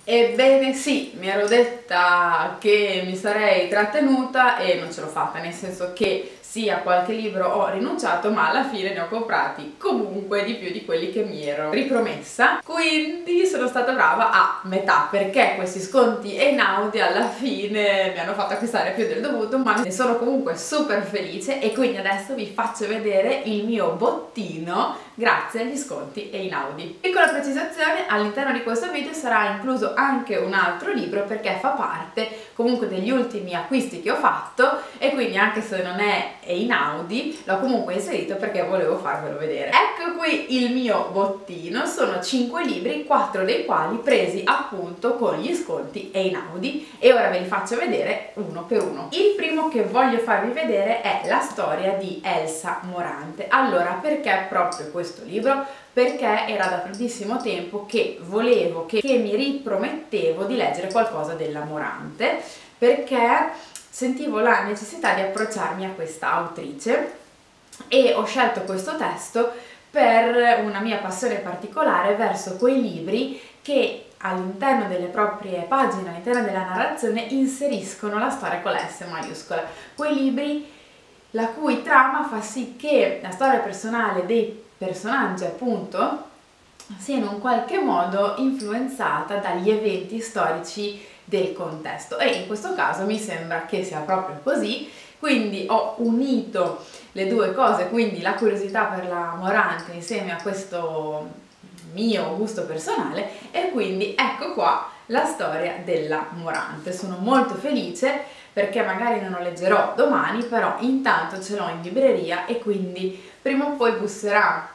Ebbene sì, mi ero detta che mi sarei trattenuta e non ce l'ho fatta, nel senso che sì, a qualche libro ho rinunciato, ma alla fine ne ho comprati comunque di più di quelli che mi ero ripromessa, quindi sono stata brava a metà, perché questi sconti e Einaudi alla fine mi hanno fatto acquistare più del dovuto, ma ne sono comunque super felice e quindi adesso vi faccio vedere il mio bottino grazie agli sconti e Einaudi. Piccola precisazione, all'interno di questo video sarà incluso anche un altro libro perché fa parte comunque degli ultimi acquisti che ho fatto e quindi anche se non è Einaudi l'ho comunque inserito perché volevo farvelo vedere. Ecco qui il mio bottino, sono 5 libri, 4 dei quali presi appunto con gli sconti Einaudi e ora ve li faccio vedere uno per uno. Il primo che voglio farvi vedere è la storia di Elsa Morante. Allora, perché proprio questo libro? Perché era da tantissimo tempo che volevo, che mi ripromettevo di leggere qualcosa della Morante, perché sentivo la necessità di approcciarmi a questa autrice e ho scelto questo testo per una mia passione particolare verso quei libri che all'interno delle proprie pagine, all'interno della narrazione, inseriscono la storia con la S maiuscola. Quei libri la cui trama fa sì che la storia personale dei personaggi, appunto, sia in un qualche modo influenzata dagli eventi storici del contesto e in questo caso mi sembra che sia proprio così, quindi ho unito le due cose, quindi la curiosità per la Morante insieme a questo mio gusto personale e quindi ecco qua la storia della Morante. Sono molto felice perché magari non lo leggerò domani, però intanto ce l'ho in libreria e quindi prima o poi busserà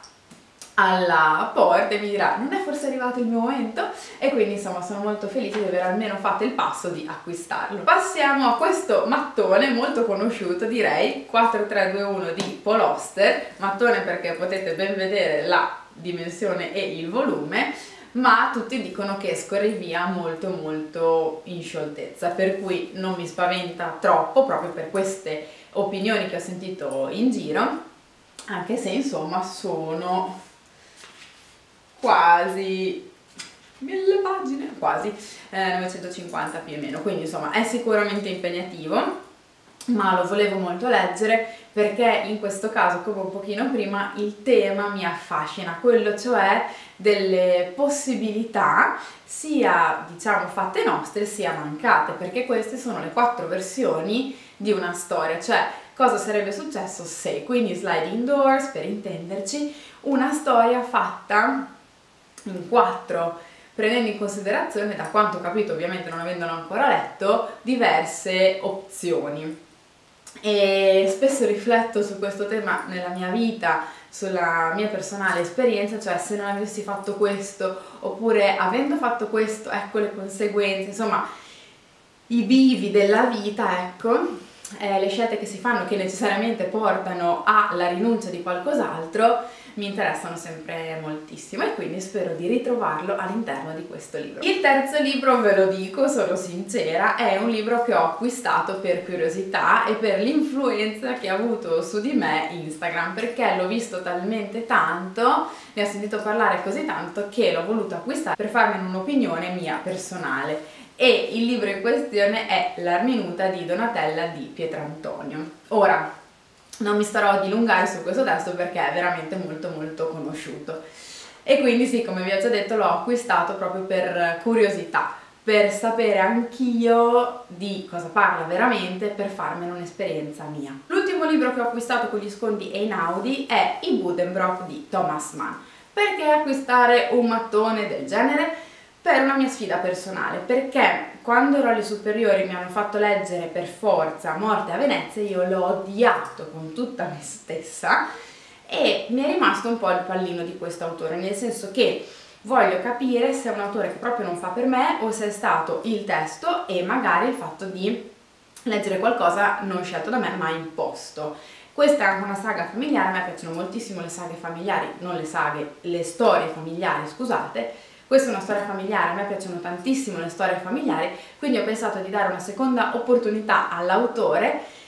alla porta e mi dirà non è forse arrivato il mio momento, e quindi insomma sono molto felice di aver almeno fatto il passo di acquistarlo. Passiamo a questo mattone molto conosciuto, direi 4321 di Paul Auster, mattone perché potete ben vedere la dimensione e il volume, ma tutti dicono che scorre via molto in scioltezza, per cui non mi spaventa troppo proprio per queste opinioni che ho sentito in giro, anche se insomma sono quasi 1000 pagine, quasi 950 più o meno, quindi insomma è sicuramente impegnativo, ma lo volevo molto leggere perché in questo caso, come un pochino prima, il tema mi affascina, quello cioè delle possibilità sia diciamo fatte nostre sia mancate, perché queste sono le 4 versioni di una storia, cioè cosa sarebbe successo se, quindi sliding doors per intenderci, una storia fatta in 4, prendendo in considerazione, da quanto ho capito ovviamente non avendolo ancora letto, diverse opzioni. E spesso rifletto su questo tema nella mia vita, sulla mia personale esperienza, cioè se non avessi fatto questo oppure avendo fatto questo ecco le conseguenze, insomma i bivi della vita, ecco, le scelte che si fanno che necessariamente portano alla rinuncia di qualcos'altro mi interessano sempre moltissimo e quindi spero di ritrovarlo all'interno di questo libro. Il terzo libro, ve lo dico, sono sincera, è un libro che ho acquistato per curiosità e per l'influenza che ha avuto su di me Instagram, perché l'ho visto talmente tanto, ne ho sentito parlare così tanto che l'ho voluto acquistare per farmi un'opinione mia personale. E il libro in questione è L'Arminuta di Donatella di Pietrantonio. Ora, non mi starò a dilungare su questo testo perché è veramente molto conosciuto e quindi sì, come vi ho già detto, l'ho acquistato proprio per curiosità, per sapere anch'io di cosa parla veramente, per farmene un'esperienza mia. L'ultimo libro che ho acquistato con gli sconti Einaudi è I Buddenbrook di Thomas Mann. Perché acquistare un mattone del genere? Per una mia sfida personale, perché quando ero alle superiori mi hanno fatto leggere per forza Morte a Venezia, io l'ho odiato con tutta me stessa e mi è rimasto un po' il pallino di questo autore, nel senso che voglio capire se è un autore che proprio non fa per me o se è stato il testo e magari il fatto di leggere qualcosa non scelto da me ma imposto. Questa è anche una saga familiare, a me piacciono moltissimo le saghe familiari, non le saghe, le storie familiari, scusate. Questa è una storia familiare, a me piacciono tantissimo le storie familiari, quindi ho pensato di dare una seconda opportunità all'autore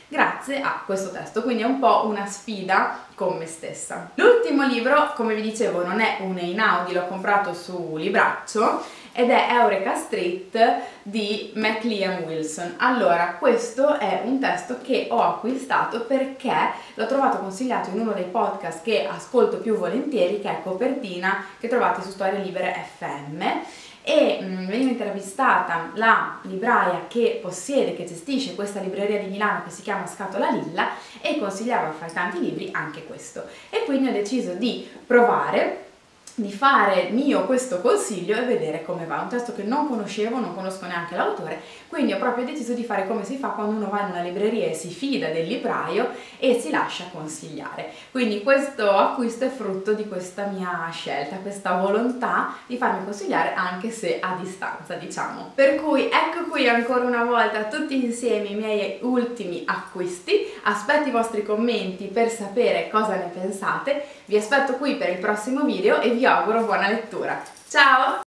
grazie a questo testo, quindi è un po' una sfida con me stessa. L'ultimo libro, come vi dicevo, non è un Einaudi, l'ho comprato su Libraccio ed è Eureka Street di McLean Wilson. Allora, questo è un testo che ho acquistato perché l'ho trovato consigliato in uno dei podcast che ascolto più volentieri, che è Copertina, che trovate su Storie Libere FM, e veniva intervistata la libraia che possiede, che gestisce questa libreria di Milano che si chiama Scatola Lilla, e consigliava fra i tanti libri anche questo, e quindi ho deciso di provare di fare mio questo consiglio e vedere come va. Un testo che non conoscevo, non conosco neanche l'autore, quindi ho proprio deciso di fare come si fa quando uno va in una libreria e si fida del libraio e si lascia consigliare. Quindi questo acquisto è frutto di questa mia scelta, questa volontà di farmi consigliare anche se a distanza, diciamo. Per cui ecco qui ancora una volta tutti insieme i miei ultimi acquisti. Aspetto i vostri commenti per sapere cosa ne pensate, vi aspetto qui per il prossimo video e vi auguro buona lettura. Ciao!